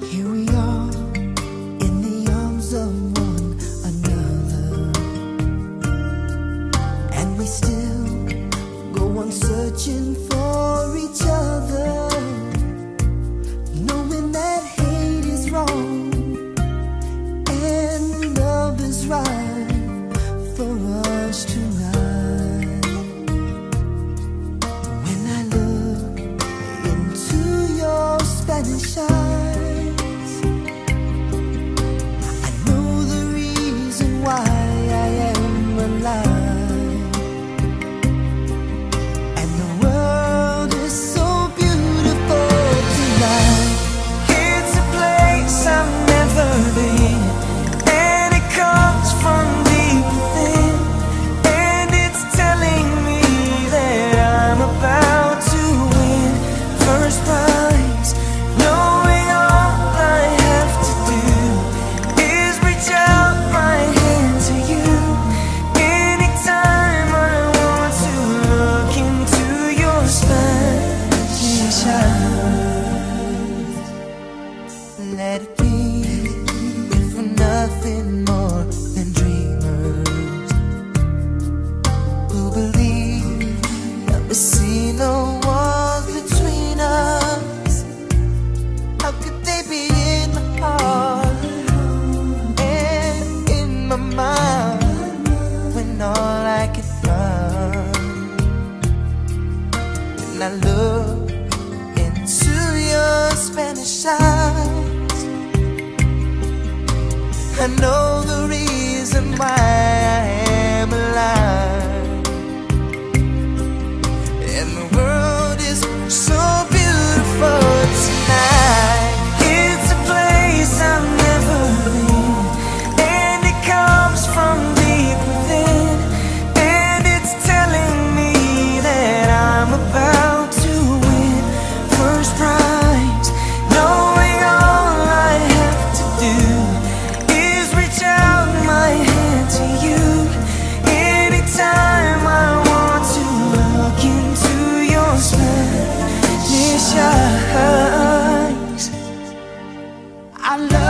Here we are in the arms of one another, and we still go on searching for each other, knowing that hate is wrong and love is right for us tonight. When I look into your Spanish eyes, I know the reason why I am alive. And the world is so beautiful tonight. It's a place I've never been, and it comes from deep within, and it's telling me that I'm about to win first prize. Knowing all I have to do is reach out my hand to you anytime I want to look into your Spanish eyes. Let it be, if we're nothing more than dreamers who believe that we see no walls between us. How could they be in my heart and in my mind when all I can find, when I look into your Spanish eyes, I know the reason why I am alive. And the world is so beautiful tonight. It's a place I've never been, and it comes from deep within, and it's telling me that I'm about to win first prize. Knowing all I have to do is reach out my hand to you anytime I want to look into your Spanish eyes. I love